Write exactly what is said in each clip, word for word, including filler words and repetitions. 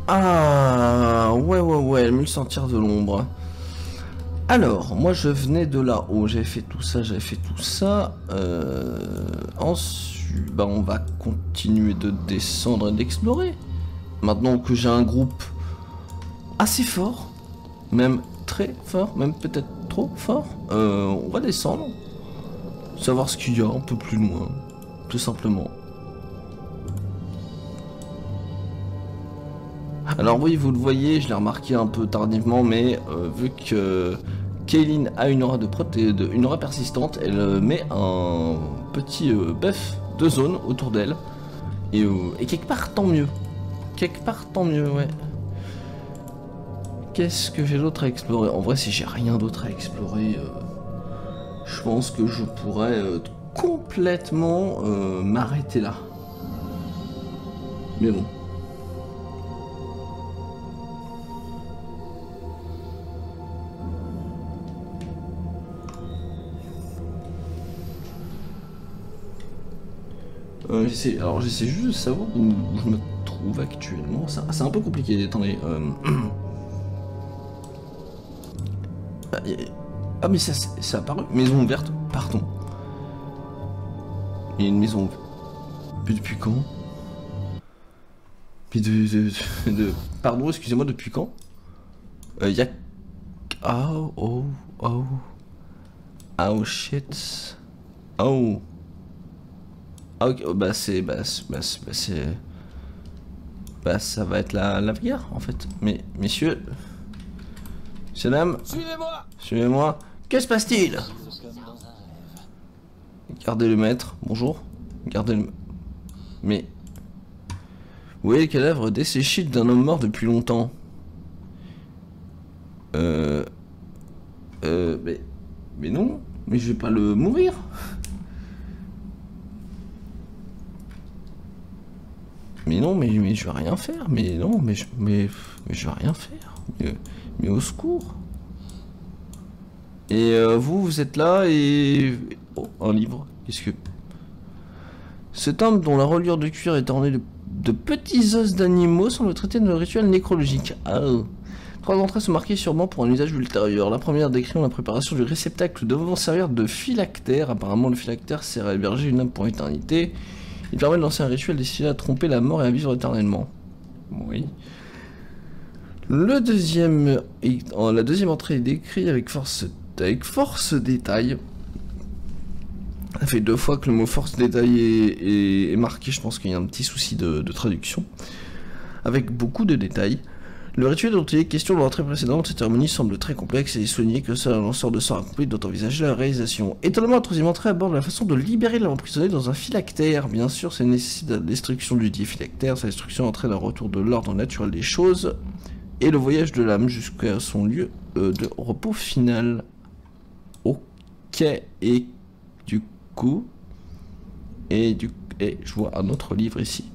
Ah, ouais, ouais, ouais, mille sentir de l'ombre. Alors, moi je venais de là-haut, j'avais fait tout ça, j'avais fait tout ça. Euh, ensuite, bah on va continuer de descendre et d'explorer. Maintenant que j'ai un groupe assez fort, même très fort, même peut-être trop fort, euh, on va descendre. Savoir ce qu'il y a un peu plus loin, tout simplement. Alors oui, vous le voyez, je l'ai remarqué un peu tardivement, mais euh, vu que Kaylin a une aura de proté de, une aura persistante, elle euh, met un petit euh, buff de zone autour d'elle. Et, euh, et quelque part, tant mieux. Quelque part, tant mieux, ouais. Qu'est-ce que j'ai d'autre à explorer? En vrai, si j'ai rien d'autre à explorer, euh, je pense que je pourrais euh, complètement euh, m'arrêter là. Mais bon. Euh, j'essaie, alors j'essaie juste de savoir où je me trouve actuellement. C'est un peu compliqué, attendez. Euh... ah, y a... ah, mais ça, ça a apparu. Maison ouverte, pardon. Il y a une maison ouverte. Puis depuis quand? Puis de, de, de, de... Pardon, excusez-moi, depuis quand? Il euh, y a... Oh, oh, oh. Oh shit. Oh. Ah ok, oh, bah c'est... Bah c'est... Bah c'est... Bah ça va être la, la bagarre en fait. Mais messieurs... Messieurs dames... Suivez-moi. Suivez-moi. Que se passe-t-il? Gardez le maître, bonjour. Gardez le... Mais... Vous voyez le cadavre desséché d'un homme mort depuis longtemps. Euh... Euh... Mais... Mais non. Mais je vais pas le mourir. Mais non, mais, mais je vais rien faire. Mais non, mais je, mais, mais je vais rien faire. Mais, mais au secours. Et euh, vous, vous êtes là et... Oh, un livre. Qu'est-ce que... Cet homme dont la reliure de cuir est ornée de, de petits os d'animaux semble traiter de rituel nécrologique. Ah. Trois d'entre elles sont marquées sûrement pour un usage ultérieur. La première décrit la préparation du réceptacle devant servir de phylactère. Apparemment, le phylactère sert à héberger une âme pour l'éternité. Il permet de lancer un rituel destiné à tromper la mort et à vivre éternellement. Oui. Le deuxième, la deuxième entrée est décrite avec force, avec force détail. Ça fait deux fois que le mot force détail est, est, est marqué. Je pense qu'il y a un petit souci de, de traduction. Avec beaucoup de détails. Le rituel dont il est question de l'entrée précédente, cette cérémonie semble très complexe et soigné que seul un lanceur de sort accompli doit envisager la réalisation. Étonnamment, la troisième entrée aborde la façon de libérer l'homme emprisonné dans un phylactère. Bien sûr, ça nécessite la destruction du dit phylactère. Sa destruction entraîne un retour de l'ordre naturel des choses et le voyage de l'âme jusqu'à son lieu euh, de repos final. Ok, et du coup... Et du et je vois un autre livre ici.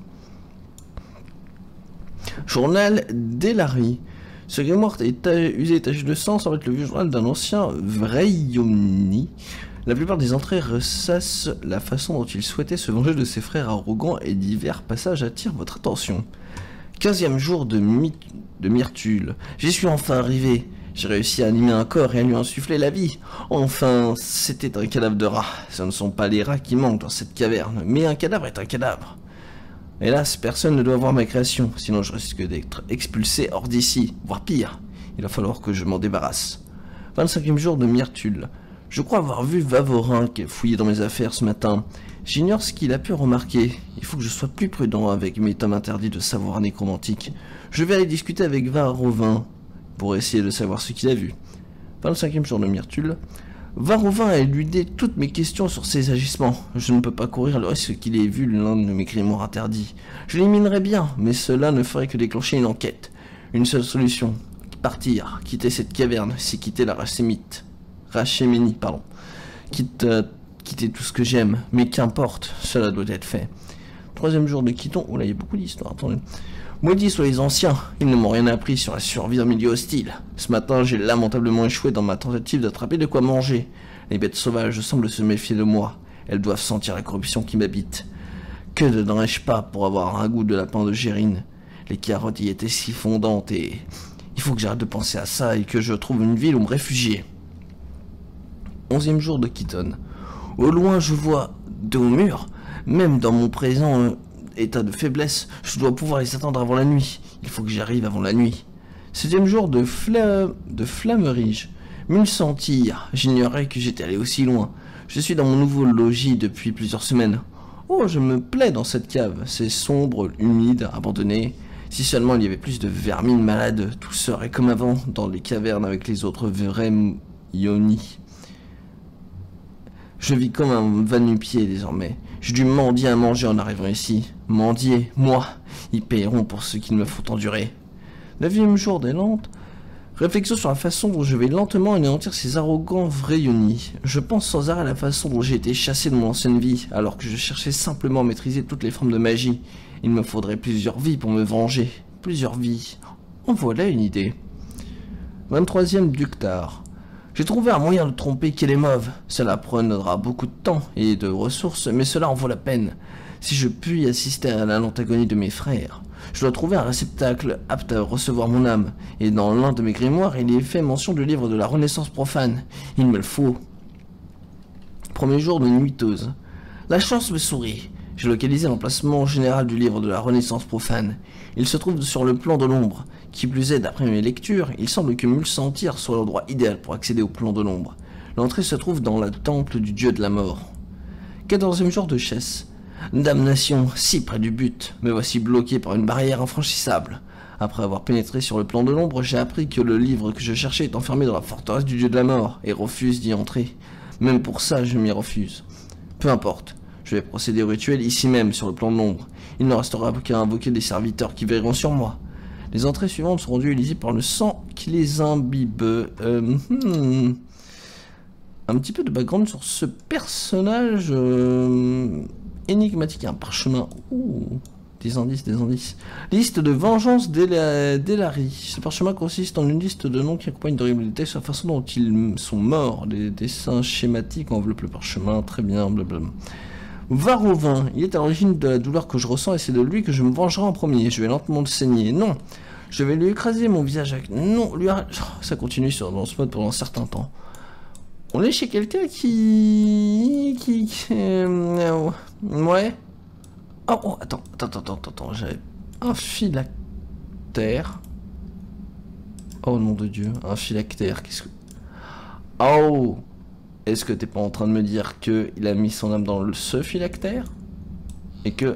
Journal d'Elari. Ce grimoire est usé et taché de sang semble être le vieux journal d'un ancien Vreyomni. La plupart des entrées ressassent la façon dont il souhaitait se venger de ses frères arrogants et divers passages attirent votre attention. quinzième jour de, My de Myrtule. J'y suis enfin arrivé. J'ai réussi à animer un corps et à lui insuffler la vie. Enfin, c'était un cadavre de rat. Ce ne sont pas les rats qui manquent dans cette caverne, mais un cadavre est un cadavre. Hélas, personne ne doit voir ma création, sinon je risque d'être expulsé hors d'ici, voire pire. Il va falloir que je m'en débarrasse. vingt-cinquième jour de Myrtule. Je crois avoir vu Vavorin qui a fouillé dans mes affaires ce matin. J'ignore ce qu'il a pu remarquer. Il faut que je sois plus prudent avec mes tomes interdits de savoir nécromantique. Je vais aller discuter avec Varovin pour essayer de savoir ce qu'il a vu. vingt-cinquième jour de Myrtule. Varovin a éludé toutes mes questions sur ses agissements. Je ne peux pas courir le risque qu'il ait vu l'un de mes grimoires interdits. Je l'éliminerais bien, mais cela ne ferait que déclencher une enquête. Une seule solution. Partir, quitter cette caverne, c'est quitter la Rachémite. Rachéménie, pardon. Quitte, euh, quitter tout ce que j'aime, mais qu'importe, cela doit être fait. Troisième jour de Quiton. Oh là, il y a beaucoup d'histoires, attendez. Maudits soient les anciens, ils ne m'ont rien appris sur la survie en milieu hostile. Ce matin, j'ai lamentablement échoué dans ma tentative d'attraper de quoi manger. Les bêtes sauvages semblent se méfier de moi. Elles doivent sentir la corruption qui m'habite. Que ne n'aurais-je pas pour avoir un goût de lapin de Gérine? Les carottes y étaient si fondantes et... Il faut que j'arrête de penser à ça et que je trouve une ville où me réfugier. Onzième jour de Keaton. Au loin, je vois de hauts murs. Même dans mon présent euh, état de faiblesse, je dois pouvoir les attendre avant la nuit. Il faut que j'y arrive avant la nuit. Septième jour de, fla... de Flammerige. Mille sentir. J'ignorais que j'étais allé aussi loin. Je suis dans mon nouveau logis depuis plusieurs semaines. Oh, je me plais dans cette cave. C'est sombre, humide, abandonné. Si seulement il y avait plus de vermines malades, tout serait comme avant, dans les cavernes avec les autres vrais Yoni. Je vis comme un va-nu-pied désormais. J'ai dû mendier à manger en arrivant ici. Mendier, moi. Ils paieront pour ce qu'ils me font endurer. Neuvième jour des lentes. Réflexion sur la façon dont je vais lentement anéantir ces arrogants vrais Yoni. Je pense sans arrêt à la façon dont j'ai été chassé de mon ancienne vie, alors que je cherchais simplement à maîtriser toutes les formes de magie. Il me faudrait plusieurs vies pour me venger. Plusieurs vies. En voilà une idée. vingt-troisième Ductar. J'ai trouvé un moyen de tromper Kelemov. Cela prendra beaucoup de temps et de ressources, mais cela en vaut la peine. Si je puis assister à l'antagonie de mes frères, je dois trouver un réceptacle apte à recevoir mon âme. Et dans l'un de mes grimoires, il est fait mention du livre de la Renaissance profane. Il me le faut. Premier jour de nuiteuse. La chance me sourit. J'ai localisé l'emplacement général du livre de la Renaissance profane. Il se trouve sur le plan de l'ombre. Qui plus est, d'après mes lectures, il semble que Mulsantir soit l'endroit idéal pour accéder au plan de l'ombre. L'entrée se trouve dans le temple du dieu de la mort. Quatorzième jour de chasse. Damnation, si près du but, me voici bloqué par une barrière infranchissable. Après avoir pénétré sur le plan de l'ombre, j'ai appris que le livre que je cherchais est enfermé dans la forteresse du dieu de la mort, et refuse d'y entrer. Même pour ça, je m'y refuse. Peu importe, je vais procéder au rituel ici même, sur le plan de l'ombre. Il ne restera qu'à invoquer des serviteurs qui veilleront sur moi. Les entrées suivantes sont rendues illisibles par le sang qui les imbibe. Euh, hmm. Un petit peu de background sur ce personnage... Euh... énigmatique, un parchemin. Ouh, des indices, des indices. Liste de vengeance d'Elari. Ce parchemin consiste en une liste de noms qui accompagnent d'horribles détails sur la façon dont ils sont morts. Des dessins schématiques enveloppent le parchemin. Très bien, blablabla. Varovin. Il est à l'origine de la douleur que je ressens et c'est de lui que je me vengerai en premier. Je vais lentement le saigner. Non. Je vais lui écraser mon visage avec... Non, lui arrête. Oh, ça continue sur, dans ce mode pendant un certain temps. On est chez quelqu'un qui... qui... qui... Euh... Ouais. Oh, oh, attends, attends, attends, attends, attends, j'avais un phylactère. Oh nom de Dieu, un phylactère, qu'est-ce que... Oh. Est-ce que t'es pas en train de me dire que il a mis son âme dans le, ce phylactère? Et que...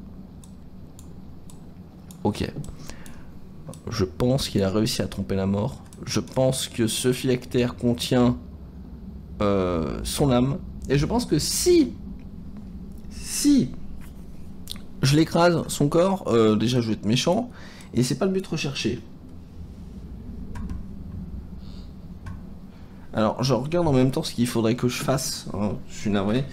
Ok. Je pense qu'il a réussi à tromper la mort. Je pense que ce phylactère contient... Euh, son âme. Et je pense que si si je l'écrase son corps, euh, déjà je vais être méchant et c'est pas le but recherché. Alors je regarde en même temps ce qu'il faudrait que je fasse, hein, je suis navré.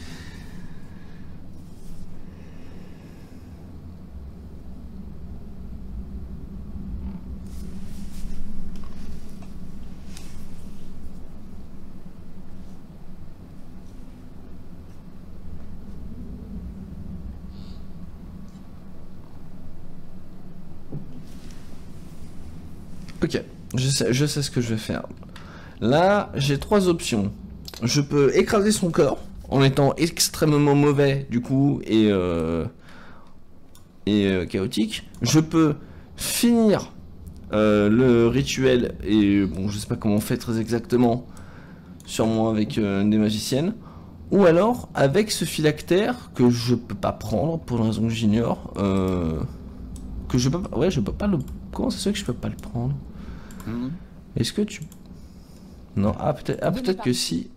Ok, je sais, je sais ce que je vais faire. Là, j'ai trois options. Je peux écraser son corps en étant extrêmement mauvais du coup et euh, et euh, chaotique. Je peux finir euh, le rituel et bon, je sais pas comment on fait très exactement, sûrement avec euh, des magiciennes. Ou alors avec ce phylactère que je peux pas prendre pour une raison que j'ignore. Euh, que je peux pas. Ouais, je peux pas le. Comment ça se fait que je peux pas le prendre? Mmh. Est-ce que tu... Non, ah peut-être ah, peut-être que si...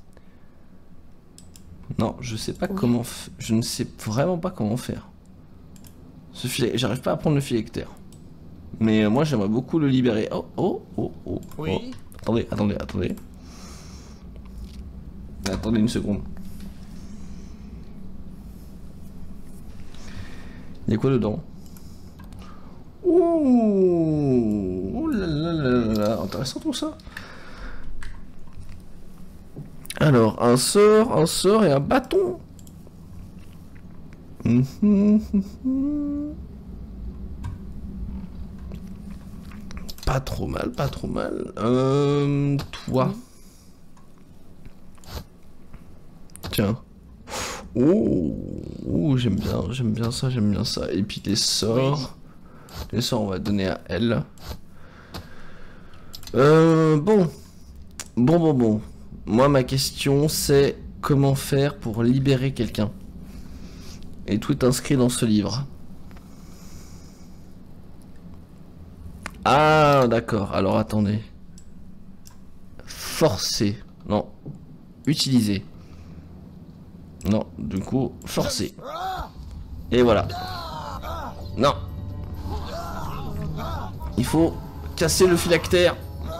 Non, je sais pas oui. comment... F... Je ne sais vraiment pas comment faire. Ce filet... J'arrive pas à prendre le phylactère. Mais euh, moi j'aimerais beaucoup le libérer. Oh, oh, oh, oh. Oui. Oh. Attendez, attendez, attendez. Attendez une seconde. Il y a quoi dedans? Ouh, oh là là là là, intéressant tout ça. Alors, un sort, un sort et un bâton. Pas trop mal, pas trop mal. Euh, toi. Tiens. Oh, oh j'aime bien, j'aime bien ça, j'aime bien ça. Et puis les sorts. Les sorts, on va donner à elle. Euh, bon. Bon, bon, bon. Moi, ma question, c'est comment faire pour libérer quelqu'un. Et tout est inscrit dans ce livre. Ah, d'accord. Alors, attendez. Forcer. Non. Utiliser. Non, du coup, forcer. Et voilà. Non. Il faut casser le phylactère.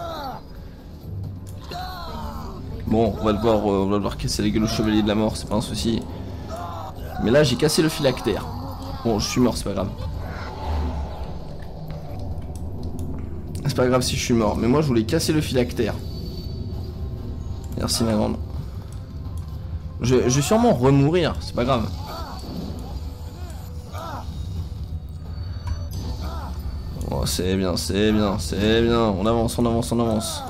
Bon, on va devoir, euh, on va devoir casser la gueule au chevalier de la mort, c'est pas un souci. Mais là, j'ai cassé le phylactère. Bon, je suis mort, c'est pas grave. C'est pas grave si je suis mort, mais moi je voulais casser le phylactère. Merci ma grande. Je, je vais sûrement remourir, c'est pas grave. Oh, c'est bien, c'est bien, c'est bien. On avance, on avance, on avance.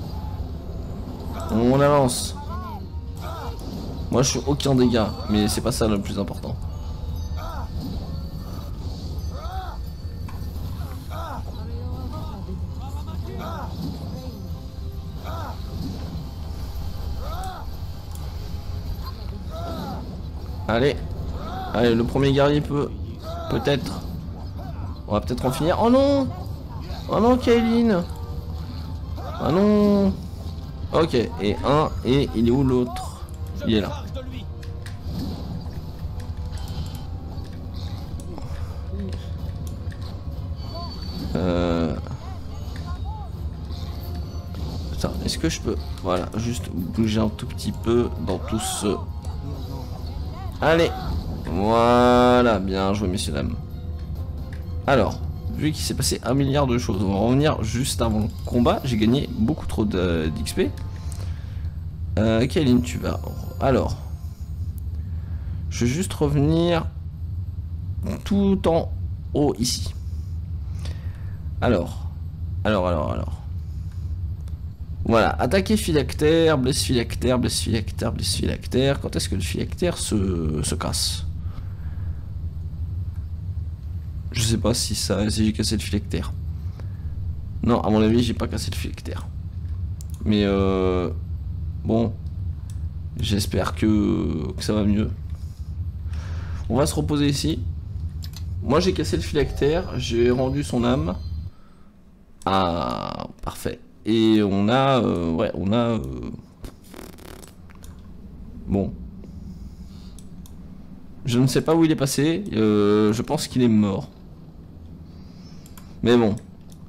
On avance. Moi je suis aucun dégât, mais c'est pas ça le plus important. Allez. Allez, le premier guerrier peut... Peut-être. On va peut-être en finir. Oh non. Oh non, Kaylin. Oh non. Ok, et un, et il est où l'autre? Il est là. Euh... Attends, est-ce que je peux... Voilà, juste bouger un tout petit peu dans tout ce... Allez. Voilà, bien joué messieurs dames. Alors, vu qu'il s'est passé un milliard de choses, on va revenir juste avant le combat. J'ai gagné beaucoup trop d'X P. Euh, quelle ligne tu vas? Alors, je vais juste revenir tout en haut ici. Alors, alors, alors, alors. Voilà, attaquer phylactère, blesse phylactère, blesse phylactère, blesse phylactère. Quand est-ce que le phylactère se, se casse? Je sais pas si ça, si j'ai cassé le phylactère. Non, à mon avis, j'ai pas cassé le phylactère. Mais euh, bon, j'espère que, que ça va mieux. On va se reposer ici. Moi, j'ai cassé le phylactère, j'ai rendu son âme. Ah, parfait. Et on a, euh, ouais, on a. Euh, bon. Je ne sais pas où il est passé. Euh, je pense qu'il est mort. Mais bon.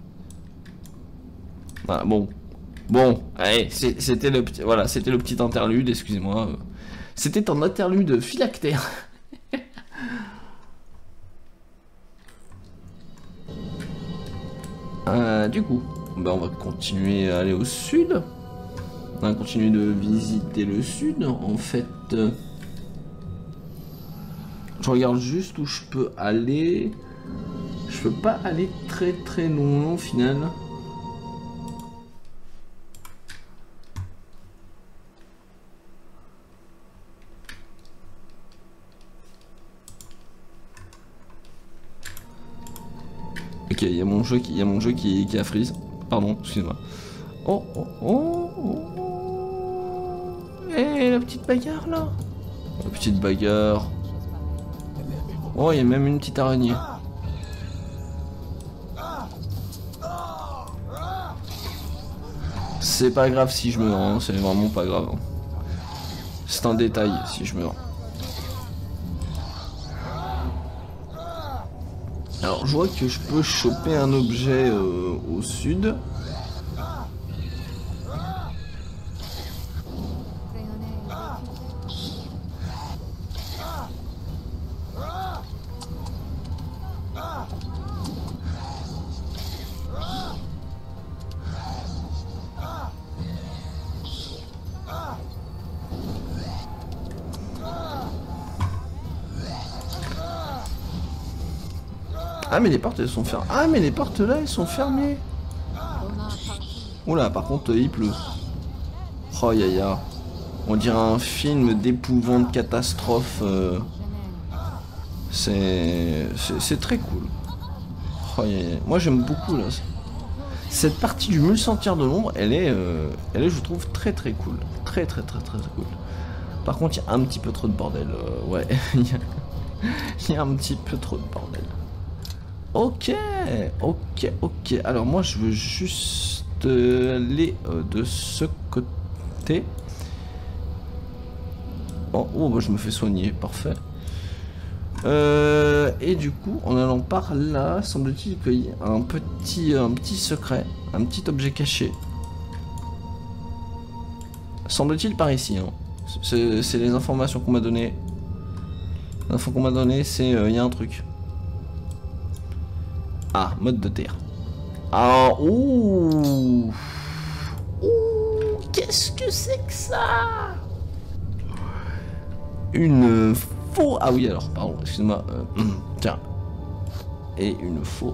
Voilà, bon. Bon, allez, c'était le petit, voilà, c'était le petit interlude, excusez-moi. C'était un interlude phylactère. euh, du coup, ben on va continuer à aller au sud. On va continuer de visiter le sud. En fait, euh, je regarde juste où je peux aller. Je peux pas aller très très loin au final. Ok, il y a mon jeu qui, il y a mon jeu qui, qui a freeze. Pardon, excuse-moi. Oh, oh, oh, oh. Eh, la petite bagarre là. La petite bagarre. Oh, il y a même une petite araignée. C'est pas grave si je meurs, hein. C'est vraiment pas grave. Hein. C'est un détail si je meurs. Alors je vois que je peux choper un objet euh, au sud. Ah mais les portes elles sont fermées. Ah mais les portes là elles sont fermées. Oula, par contre, il pleut. Oh, ya ya. On dirait un film d'épouvante catastrophe. Euh... C'est... C'est très cool. Oh, ya ya. Moi, j'aime beaucoup, là. Cette partie du Mule Sentir de l'ombre, elle est... Euh... Elle est, je trouve, très très cool. Très très très très, très cool. Par contre, il y a un petit peu trop de bordel. Euh... Ouais, il y a un petit peu trop de bordel. Ok, ok, ok. Alors moi, je veux juste aller euh, de ce côté. Oh, oh bah, je me fais soigner, parfait. Euh, et du coup, en allant par là, semble-t-il qu'il y a un petit, un petit secret, un petit objet caché. Semble-t-il par ici. Hein. C'est les informations qu'on m'a données. L'info qu'on m'a donné, c'est il euh, y a un truc. Ah, mode de terre. Ah, ouh. Ouh, qu'est-ce que c'est que ça? Une faux. Ah oui, alors, pardon, excuse-moi. Euh, tiens. Et une faux.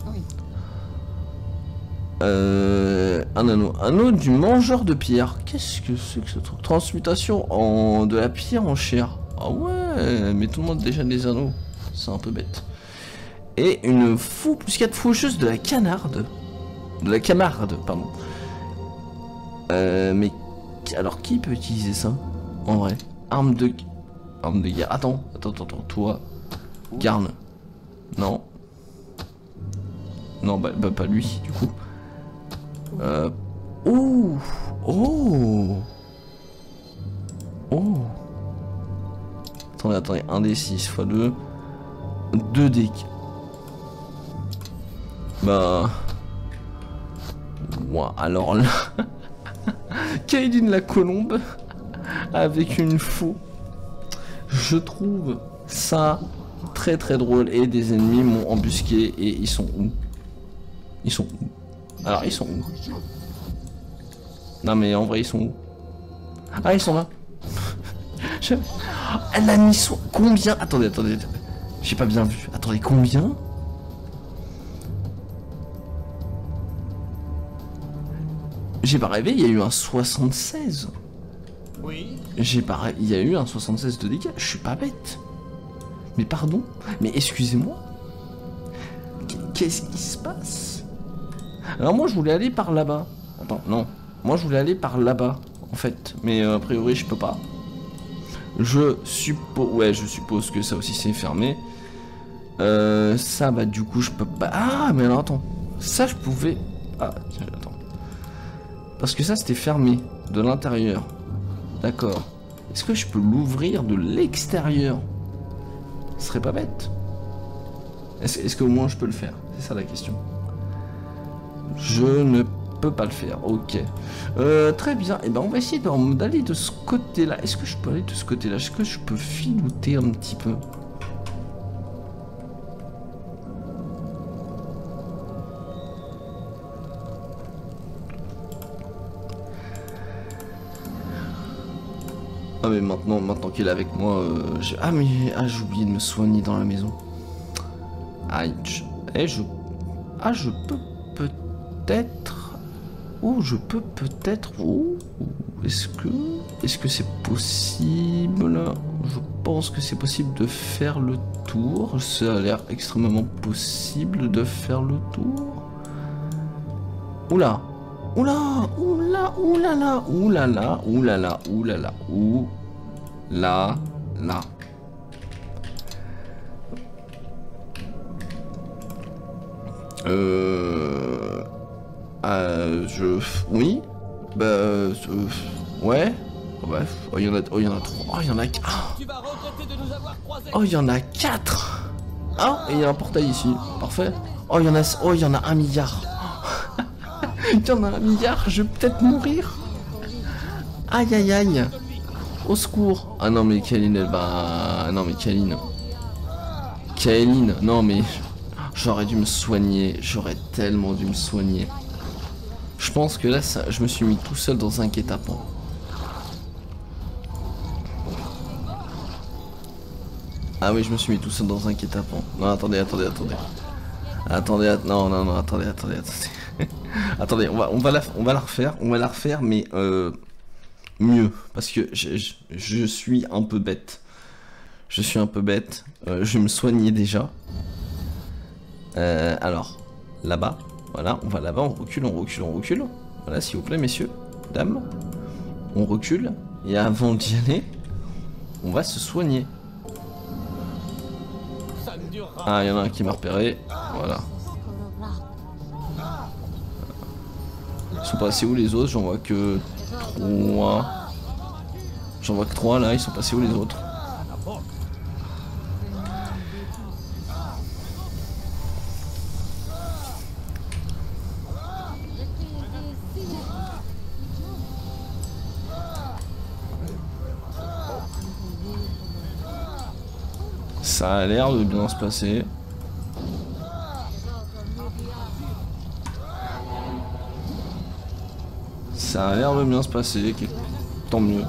Euh, un anneau. Un anneau du mangeur de pierre. Qu'est-ce que c'est que ce truc? Transmutation en, de la pierre en chair. Ah ouais, mais tout le monde a déjà des anneaux. C'est un peu bête. Et une fou, plus quatre faucheuse de la canarde. De la camarde, pardon. Euh, mais alors qui peut utiliser ça? En vrai. Arme de... Arme de guerre. Attends, attends, attends, attends. Toi. Garne. Non. Non, bah, bah pas lui, du coup. Euh... Oh. Oh. Oh. Attendez, attendez. un d six fois deux. deux d. Bah... Moi, alors là... Kaylin la colombe avec une faux. Je trouve ça très très drôle. Et des ennemis m'ont embusqué. Et ils sont où? Ils sont où? Alors, ils sont où? Non mais en vrai, ils sont où? Ah, ils sont là. Je... Elle a mis son... Combien? Attendez, attendez. J'ai pas bien vu. Attendez, combien? J'ai pas rêvé, il y a eu un soixante-seize. Oui. J'ai pas rêvé, il y a eu un soixante-seize de dégâts. Je suis pas bête. Mais pardon? Mais excusez-moi. Qu'est-ce qui se passe? Alors moi je voulais aller par là-bas. Attends, non. Moi je voulais aller par là-bas, en fait. Mais euh, a priori je peux pas. Je suppose... Ouais, je suppose que ça aussi c'est fermé. Euh, ça, bah du coup je peux pas... Ah, mais alors attends. Ça je pouvais... Ah, tiens, attends. Parce que ça c'était fermé de l'intérieur. D'accord. Est-ce que je peux l'ouvrir de l'extérieur? Ce serait pas bête. Est-ce est-ce qu'au moins je peux le faire? C'est ça la question. Je ne peux pas le faire. Ok. Euh, très bien. Et ben on va essayer d'aller de ce côté-là. Est-ce que je peux aller de ce côté-là? Est-ce que je peux filouter un petit peu? Ah mais maintenant, maintenant qu'il est avec moi, euh, j'ai... Ah mais ah, j'ai oublié de me soigner dans la maison. Aïe. Et je... Ah je peux peut-être... Oh je peux peut-être... Oh, est-ce que... Est-ce que c'est possible? Je pense que c'est possible de faire le tour. Ça a l'air extrêmement possible de faire le tour. Oula. Oula, oula, oulala, oulala, oulala, oulala, oulala, là. Euh... Euh... Je... Oui. Bah... Euh, ouais. Bref. Oh, il y en a... Oh, il y en a trois. Oh, il y en a... Oh, il y en a quatre. Ah, et il y a un portail ici. Parfait. Oh, il y en a... Oh, il y en a un milliard. Il y en a un milliard, je vais peut-être mourir. Aïe aïe aïe. Au secours. Ah non mais Kaylin elle va... Non mais Kaylin. Kaylin, non mais... J'aurais dû me soigner. J'aurais tellement dû me soigner. Je pense que là, ça, je me suis mis tout seul dans un guet-apens. Ah oui, je me suis mis tout seul dans un guet-apens. Non, attendez, attendez, attendez. Attendez, att non, non, non, attendez, attendez, attendez. Attendez, on va, on, va la, on va la refaire, on va la refaire, mais euh, mieux. Parce que je, je, je suis un peu bête. Je suis un peu bête. Euh, je vais me soigner déjà. Euh, alors, là-bas. Voilà, on va là-bas, on recule, on recule, on recule. Voilà, s'il vous plaît, messieurs, dames. On recule. Et avant d'y aller, on va se soigner. Ah, il y en a un qui m'a repéré. Voilà. Ils sont passés où les autres? J'en vois que trois. J'en vois que trois là, ils sont passés où les autres? Ça a l'air de bien se passer. Ça a l'air de bien se passer, tant mieux.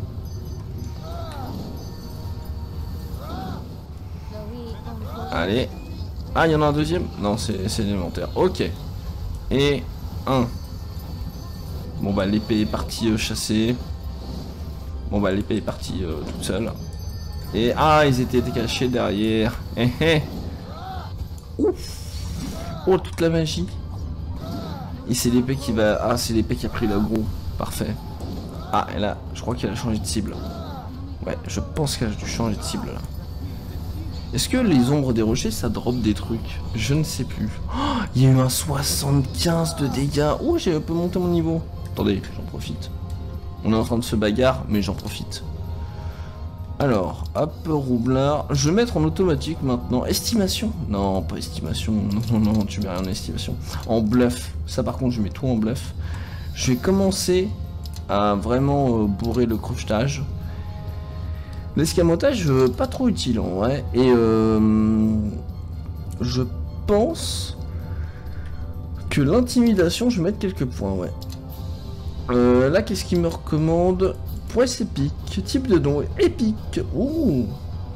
Allez. Ah, il y en a un deuxième? Non, c'est élémentaire. Ok. Et un. Bon bah l'épée est partie euh, chasser. Bon bah l'épée est partie euh, toute seule. Et ah, ils étaient cachés derrière. Eh, eh. Ouf. Oh, toute la magie. Et c'est l'épée qui va... Ah, c'est l'épée qui a pris l'aggro. Parfait. Ah, et là, je crois qu'elle a changé de cible. Ouais, je pense qu'elle a dû changer de cible, là. Est-ce que les ombres des rochers, ça drop des trucs? Je ne sais plus. Oh, il y a eu un soixante-quinze de dégâts. Oh, j'ai un peu monté mon niveau. Attendez, j'en profite. On est en train de se bagarre, mais j'en profite. Alors, hop, roublard. Je vais mettre en automatique maintenant. Estimation? Non, pas estimation. Non, non, non, tu mets rien en estimation. En bluff. Ça, par contre, je mets tout en bluff. Je vais commencer à vraiment euh, bourrer le crochetage. L'escamotage, euh, pas trop utile en vrai. Et euh, je pense que l'intimidation, je vais mettre quelques points, ouais. Euh, là, qu'est-ce qu'il me recommande? Prouesse épique, type de don épique. Ouh.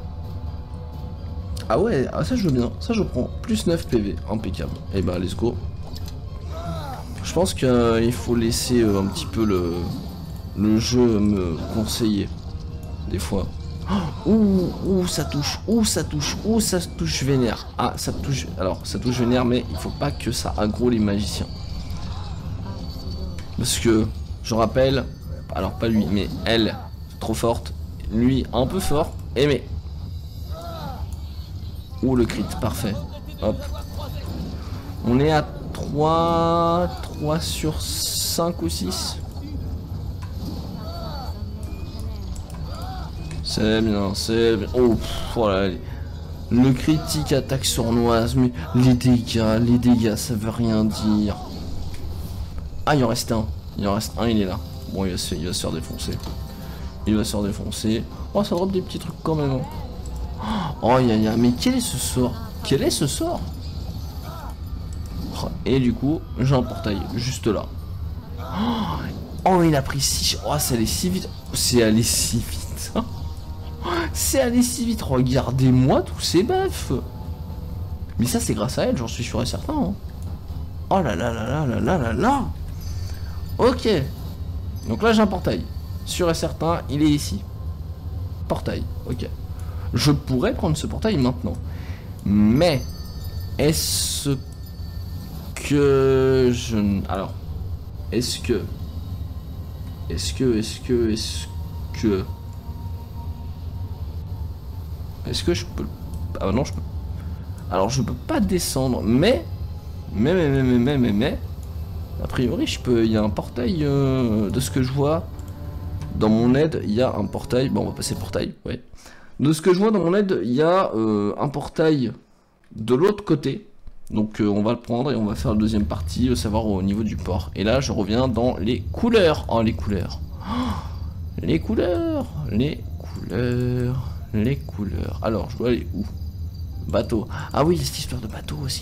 Ah ouais, ah ça je veux bien, ça je prends. Plus neuf P V, impeccable. Et bah let's go. Je pense qu'il euh, faut laisser euh, un petit peu le, le jeu me conseiller. Des fois. Oh, ouh, ouh, ça touche, ouh, ça touche, ouh, ça touche vénère. Ah, ça touche, alors ça touche vénère, mais il faut pas que ça aggro les magiciens. Parce que, je rappelle, alors pas lui, mais elle, trop forte. Lui, un peu fort. Et mais... Ouh, le crit, parfait. Hop. On est à trois... trois sur cinq ou six. C'est bien, c'est bien. Oh, pff, voilà. Le critique attaque sournoise, mais les dégâts, les dégâts, ça veut rien dire. Ah, il en reste un. Il en reste un, il est là. Bon, il va, se, il va se faire défoncer. Il va se faire défoncer. Oh, ça drop des petits trucs quand même. Oh, ya ya. Mais quel est ce sort? Quel est ce sort? Et du coup, j'ai un portail juste là. Oh, il a pris six. Oh, c'est allé si vite. C'est allé si vite. C'est allé si vite. Regardez-moi tous ces buffs. Mais ça, c'est grâce à elle, j'en suis sûr et certain. Hein. Oh là là là là là là là là. Ok. Donc là j'ai un portail. Sûr et certain, il est ici. Portail, ok. Je pourrais prendre ce portail maintenant. Mais est-ce que je... Alors, est-ce que... Est-ce que... Est-ce que... Est-ce que... Est-ce que je peux... Ah non, je peux... Alors je peux pas descendre, mais... Mais, mais, mais, mais, mais, mais, mais... A priori, je peux. Il y a un portail euh, de ce que je vois dans mon aide. Il y a un portail. Bon, on va passer le portail. Ouais. De ce que je vois dans mon aide, il y a euh, un portail de l'autre côté. Donc, euh, on va le prendre et on va faire la deuxième partie, euh, savoir au niveau du port. Et là, je reviens dans les couleurs. Oh, les couleurs. Oh, les couleurs. Les couleurs. Les couleurs. Alors, je dois aller où? Bateau. Ah oui, il y a cette histoire de bateau aussi.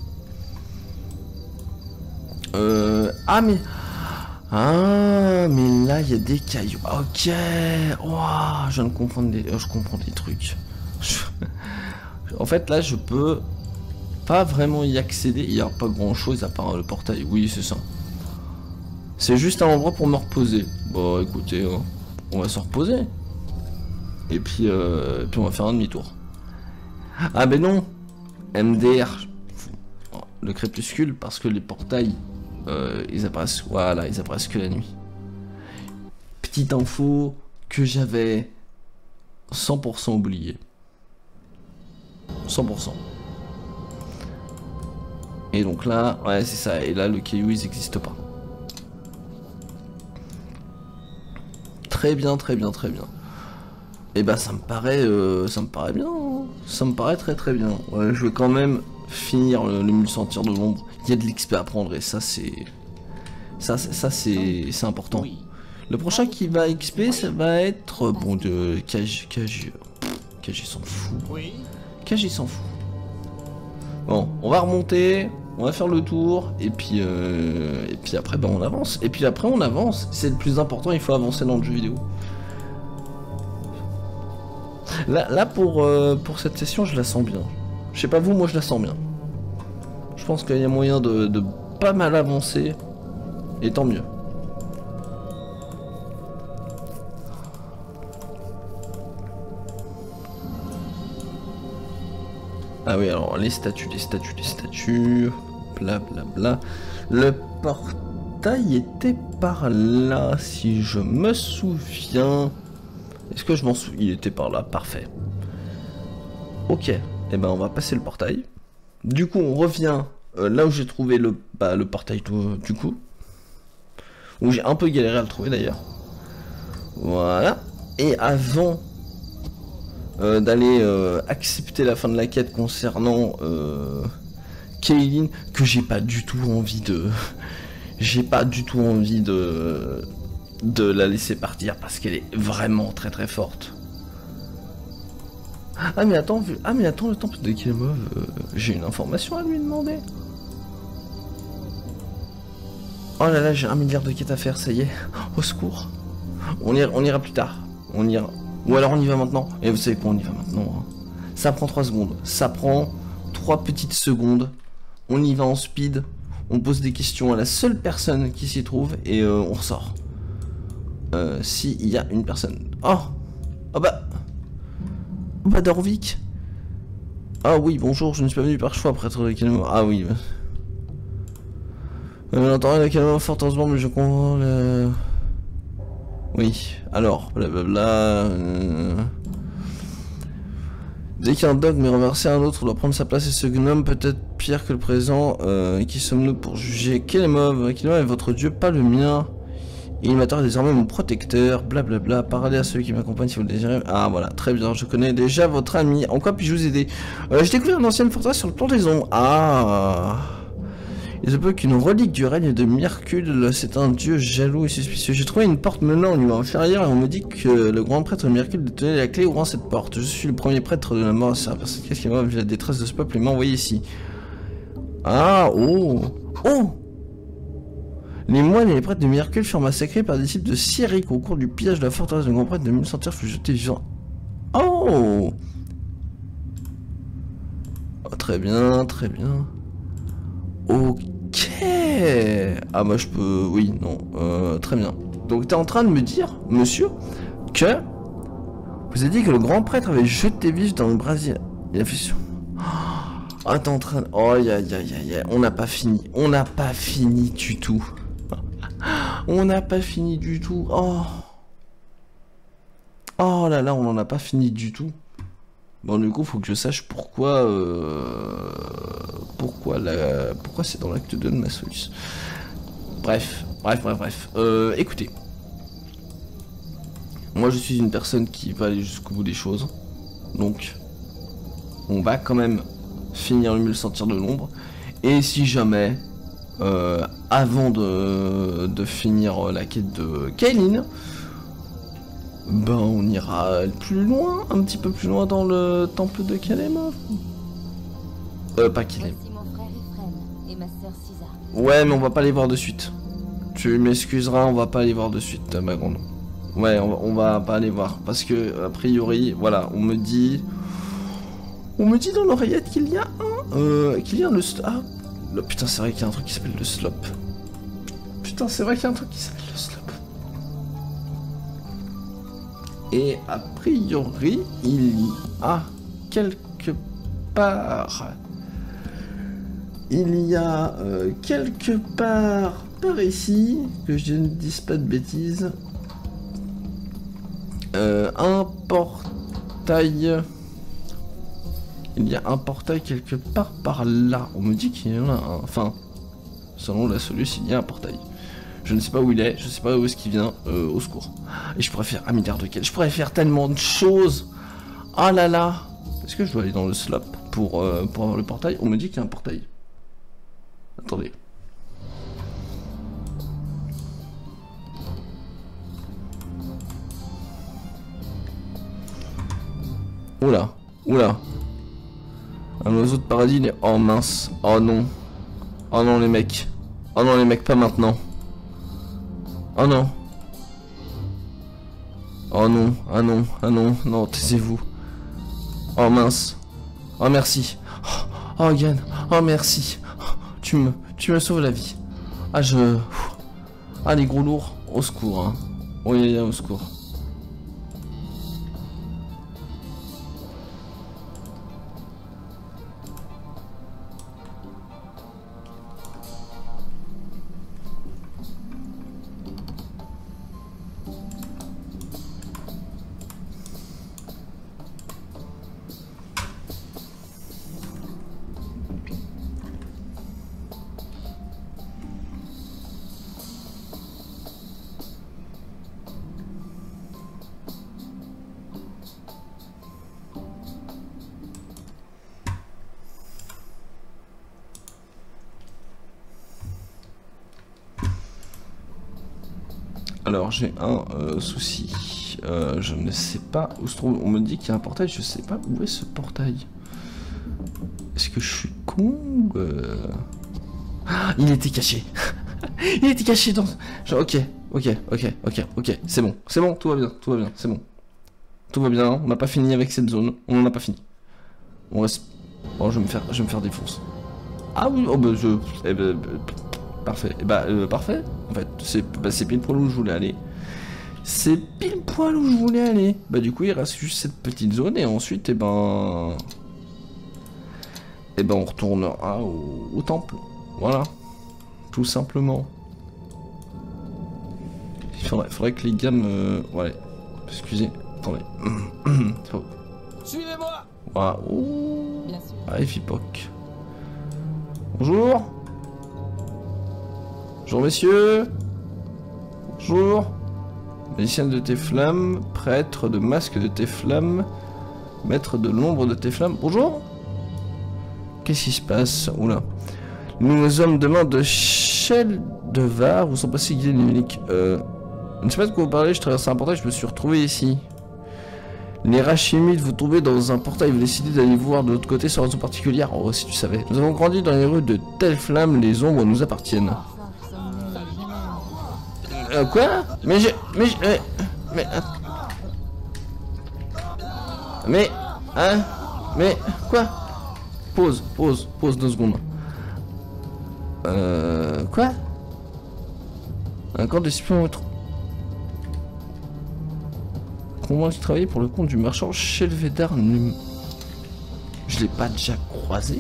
Euh... Ah mais... Ah mais là il y a des cailloux. Ok. Wow, je viens de comprendre des... Je comprends des trucs. Je... En fait là je peux pas vraiment y accéder. Il n'y a pas grand chose à part le portail. Oui, c'est ça. C'est juste un endroit pour me reposer. Bon, écoutez, hein, on va se reposer. Et puis, euh, et puis on va faire un demi-tour. Ah ben non, M D R, le crépuscule, parce que les portails, euh, ils apparaissent, voilà, ils apparaissent que la nuit. Petite info que j'avais cent pour cent oublié. cent pour cent. Et donc là, ouais, c'est ça. Et là, le caillou, ils n'existent pas. Très bien, très bien, très bien. Et bah, ça me paraît, euh, ça me paraît bien. Hein. Ça me paraît très, très bien. Ouais, je vais quand même finir le, le mule sentir de l'ombre. Il y a de l'X P à prendre et ça, c'est, ça, ça, c'est, c'est important. Oui. Le prochain qui va X P, ça va être bon de K J. K J, K J s'en fout. Oui. K J s'en fout. Bon, on va remonter, on va faire le tour, et puis euh, et puis après, ben on avance. Et puis après, on avance. C'est le plus important. Il faut avancer dans le jeu vidéo. Là, là pour euh, pour cette session, je la sens bien. Je sais pas vous, moi je la sens bien. Je pense qu'il y a moyen de, de pas mal avancer, et tant mieux. Ah oui, alors les statues, les statues, les statues, bla bla bla. Le portail était par là, si je me souviens. Est-ce que je m'en souviens? Il était par là, parfait. Ok, et eh ben on va passer le portail. Du coup, on revient euh, là où j'ai trouvé le, bah, le portail tout, du coup. Où j'ai un peu galéré à le trouver d'ailleurs. Voilà. Et avant... Euh, d'aller euh, accepter la fin de la quête concernant euh, Kaylin, que j'ai pas du tout envie de j'ai pas du tout envie de de la laisser partir parce qu'elle est vraiment très très forte. Ah mais attends, vu... ah mais attends, le temple de Kelemov, euh, j'ai une information à lui demander. Oh là là, j'ai un milliard de quêtes à faire, ça y est. Au secours. On ira, on ira plus tard. On ira. Ou alors on y va maintenant. Et vous savez quoi, on y va maintenant. Hein. Ça prend trois secondes. Ça prend trois petites secondes. On y va en speed. On pose des questions à la seule personne qui s'y trouve. Et euh, on ressort. Euh, S'il y a une personne. Oh Oh bah Oh bah Dorvik. Ah oui, bonjour, je ne suis pas venu par choix, prêtre de Kelemov. Ah oui. Euh, L'entendez de Kelemov, fort heureusement, mais je comprends le... Oui, alors, blablabla. Euh... Dès qu'un dogme est renversé, un autre doit prendre sa place et ce gnome peut-être pire que le présent. Euh, qui sommes-nous pour juger? Kelemov, Kelemov est votre dieu, pas le mien. Et il m'attend désormais mon protecteur, blablabla. Parlez à ceux qui m'accompagnent si vous le désirez. Ah voilà, très bien, je connais déjà votre ami. En quoi puis-je vous aider? euh, J'ai découvert une ancienne forteresse sur le plan des ombres. Ah. Il se peut qu'une relique du règne de Myrkul, c'est un dieu jaloux et suspicieux. J'ai trouvé une porte menant au niveau inférieur et on me dit que le grand prêtre de Myrkul détenait la clé ouvrant cette porte. Je suis le premier prêtre de la mort, c'est parce que qui m'a vu la détresse de ce peuple et m'a envoyé ici. Ah, oh, oh. Les moines et les prêtres de Myrkul furent massacrés par des disciples de Cyric au cours du pillage de la forteresse. Le grand prêtre de mille centaires fut jeté vivant. Oh. Oh, très bien, très bien. Ok. Ah bah je peux... Oui, non. Euh, très bien. Donc t'es en train de me dire, monsieur, que... Vous avez dit que le grand prêtre avait jeté vif dans le brasier. Il a fait... Oh, t'es en train de... Oh, aïe, aïe, aïe, aïe. On n'a pas fini. On n'a pas fini du tout. On n'a pas fini du tout. Oh. Oh là là, on n'en a pas fini du tout. Bon, du coup, faut que je sache pourquoi... Euh, pourquoi la... Pourquoi c'est dans l'acte deux de Massolus. Bref, bref, bref, bref. Euh, écoutez. Moi, je suis une personne qui va aller jusqu'au bout des choses. Donc, on va quand même finir le mule sentir de l'ombre. Et si jamais, euh, avant de, de finir la quête de Kaylin, ben on ira plus loin, un petit peu plus loin dans le temple de Kelemov. Euh, pas Kelemov. Ouais, mais on va pas les voir de suite. Tu m'excuseras, on va pas les voir de suite, ma grande. Ouais, on va, on va pas les voir. Parce que, a priori, voilà, on me dit... On me dit dans l'oreillette qu'il y a un... Euh, qu'il y a le... Ah, le, putain, c'est vrai qu'il y a un truc qui s'appelle le slop. Putain, c'est vrai qu'il y a un truc qui s'appelle le slop. Et a priori, il y a quelque part... Il y a euh, quelque part par ici, que je ne dise pas de bêtises, euh, un portail. Il y a un portail quelque part par là. On me dit qu'il y en a un. Enfin, selon la solution, il y a un portail. Je ne sais pas où il est, je ne sais pas où est-ce qu'il vient. Euh, au secours. Et je pourrais faire un milliard de quel. Je pourrais faire tellement de choses. Ah là là. Est-ce que je dois aller dans le slop pour, euh, pour avoir le portail? On me dit qu'il y a un portail. Attendez. Oula, oula. Un oiseau de paradis, il est... Oh mince. Oh non. Oh non les mecs. Oh non les mecs, pas maintenant. Oh non. Oh non, ah non, ah non, non, taisez-vous. Oh mince. Oh merci. Oh Yann, oh merci. Tu me, tu me sauves la vie. Ah je... Ah les gros lourds, au secours. Hein. Oui, au secours. Alors j'ai un euh, souci, euh, je ne sais pas où se trouve, on me dit qu'il y a un portail, je sais pas où est ce portail. Est-ce que je suis con euh... ah, il était caché. Il était caché dans... Genre, ok, ok, ok, ok, ok, c'est bon, c'est bon, tout va bien, tout va bien, c'est bon. Tout va bien, on n'a pas fini avec cette zone, on n'en a pas fini. On reste... Oh, je vais me faire, je vais me faire défoncer. Ah oui, oh bah je... Eh ben, parfait, eh bah euh, parfait. En fait, c'est bah, pile poil où je voulais aller. C'est pile poil où je voulais aller. Bah du coup, il reste juste cette petite zone et ensuite, eh ben... Eh ben on retournera au, au temple. Voilà. Tout simplement. Il faudrait, faudrait que les gars me... Ouais. Excusez. Attendez. Suivez-moi. Waouh. Ah, Efipoc. Bonjour. Bonjour messieurs. Bonjour. Magicien de tes flammes, prêtre de masque de tes flammes, maître de l'ombre de tes flammes. Bonjour. Qu'est-ce qui se passe? Oula. Nous hommes de main de Sheldevar, vous sont passés guidés numériques. Euh, je ne sais pas de quoi vous parlez, je traverse un portail, je me suis retrouvé ici. Les Rachimides, vous trouvez dans un portail, vous décidez d'aller voir de l'autre côté sur une raison particulière. Oh, si tu savais. Nous avons grandi dans les rues de telles flammes, les ombres nous appartiennent. Euh, quoi? Mais je... Mais je... Mais... Mais... Mais... Hein? Mais... Quoi? Pause, pause, pause deux secondes. Euh... Quoi? Un camp d'espions... Comment j'ai travaillé pour le compte du marchand Shelvedar. Je l'ai pas déjà croisé?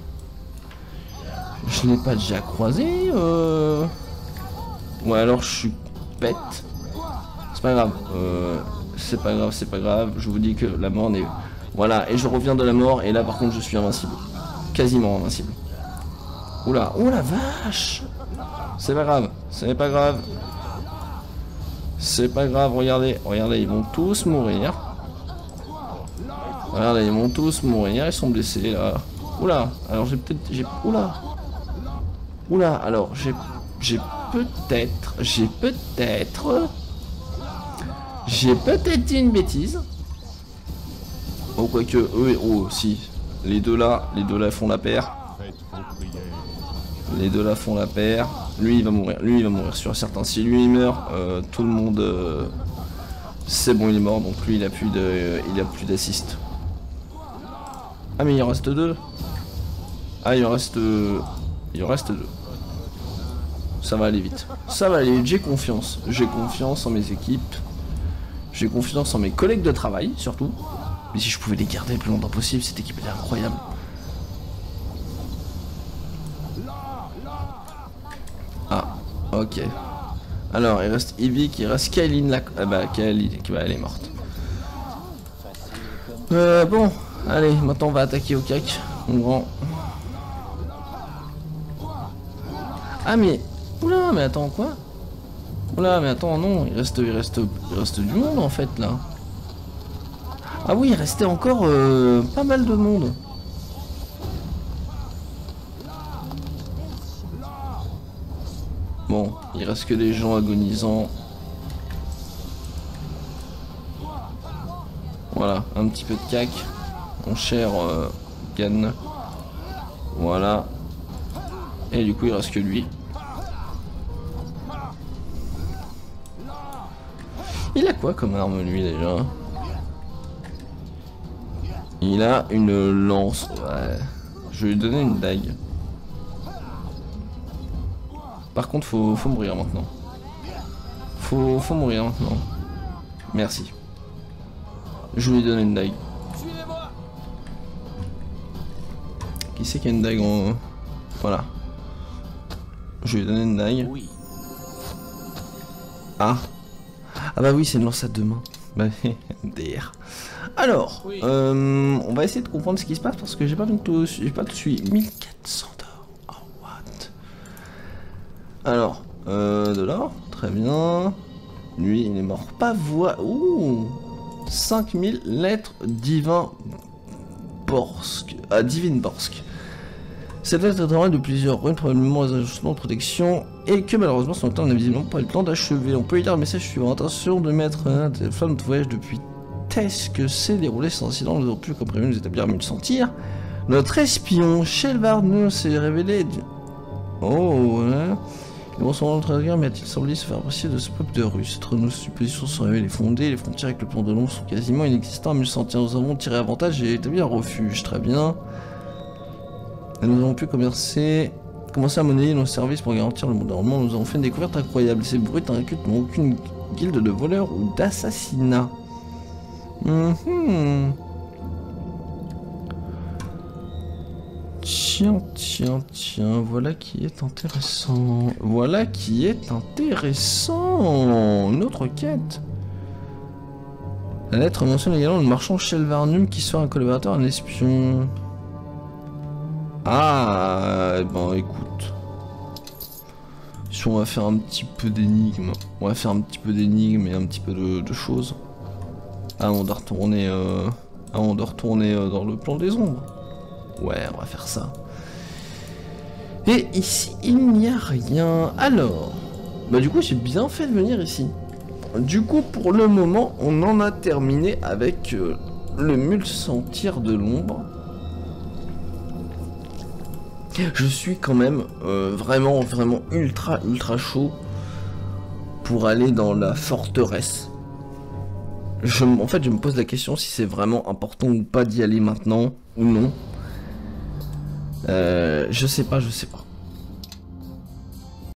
Je l'ai pas déjà croisé euh... Ouais, alors je suis bête. C'est pas grave. Euh... C'est pas grave, c'est pas grave. Je vous dis que la mort n'est... Voilà, et je reviens de la mort, et là par contre je suis invincible. Quasiment invincible. Oula, oh la vache! C'est pas grave, c'est pas grave. C'est pas grave, regardez, regardez, ils vont tous mourir. Regardez, ils vont tous mourir, ils sont blessés là. Oula, alors j'ai peut-être... j'ai Oula! Oula, alors j'ai... J'ai peut-être... J'ai peut-être... J'ai peut-être dit une bêtise. Oh, quoique, eux, oh, si. Les deux là, les deux là font la paire. Les deux là font la paire. Lui, il va mourir. Lui, il va mourir sur certains. Si lui, il meurt, euh, tout le monde... Euh, c'est bon, il est mort. Donc lui, il a plus de... Euh, il a plus d'assist. Ah mais il en reste deux. Ah il en reste... Il en reste deux. Ça va aller vite. Ça va aller vite, j'ai confiance. J'ai confiance en mes équipes. J'ai confiance en mes collègues de travail, surtout. Mais si je pouvais les garder le plus longtemps possible, cette équipe était incroyable. Ah, ok. Alors, il reste Evic, il reste Kaylin là. Ah bah, Kaylin, bah, elle est morte. Euh, bon, allez, maintenant on va attaquer au cac. Mon grand. Ah, mais. Oula, mais attends, quoi? Oula, mais attends, non, il reste, il reste, il reste du monde en fait là. Ah oui, il restait encore euh, pas mal de monde. Bon, il reste que des gens agonisants. Voilà, un petit peu de cac. Mon cher euh, Gan. Voilà. Et du coup, il reste que lui. Il a quoi comme arme lui déjà? Il a une lance. Ouais. Je vais lui donner une dague. Par contre, faut, faut mourir maintenant. Faut, faut mourir maintenant. Merci. Je vais lui donner une dague. Qui c'est qui a une dague en... Voilà. Je vais lui donner une dague. Ah. Ah bah oui, c'est une lance à deux mains. Bah, M D R. Alors, oui. euh, on va essayer de comprendre ce qui se passe parce que j'ai pas tout, j'ai pas tout suivi. mille quatre cents d'or. Oh what? Alors, euh, de l'or, très bien. Lui, il est mort. Pas voix. Ouh, cinq mille lettres divin Borsk. Ah, divine Borsk. Cette lettre est travaillée de plusieurs runes, probablement les ajustements de protection, et que malheureusement son temps n'a visiblement pas eu le temps d'achever. On peut y lire le message suivant. Attention de mettre un téléphone de voyage depuis Tess que s'est déroulé sans incident. Nous avons pu, comme prévu, nous établir mieux le sentir. Notre espion, Shelvar, nous s'est révélé. Du... Oh, ouais. Les bons sont notre guerre, mais a-t-il semblé se faire apprécier de ce peuple de Rustre? Nos suppositions sont révélées fondées, les frontières avec le plan de l'ombre sont quasiment inexistantes, mais le sentir, nous avons tiré avantage et établi un refuge. Très bien. Et nous avons pu commercer, commencer à monnayer nos services pour garantir le bon déroulement. Nous avons fait une découverte incroyable. Ces brutes incultes n'ont aucune guilde de voleurs ou d'assassinats. Mmh. Tiens, tiens, tiens, voilà qui est intéressant. Voilà qui est intéressant. Une autre quête. La lettre mentionne également le marchand Shelvarnum qui soit un collaborateur, un espion. Ah, ben écoute. Si on va faire un petit peu d'énigmes, on va faire un petit peu d'énigmes et un petit peu de, de choses. Ah, on doit retourner, euh... ah, on doit retourner euh, dans le plan des ombres. Ouais, on va faire ça. Et ici, il n'y a rien. Alors, bah du coup, j'ai bien fait de venir ici. Du coup, pour le moment, on en a terminé avec euh, le mule sentir de l'ombre. Je suis quand même euh, vraiment, vraiment ultra, ultra chaud pour aller dans la forteresse. Je, en fait, je me pose la question si c'est vraiment important ou pas d'y aller maintenant ou non. Euh, je sais pas, je sais pas.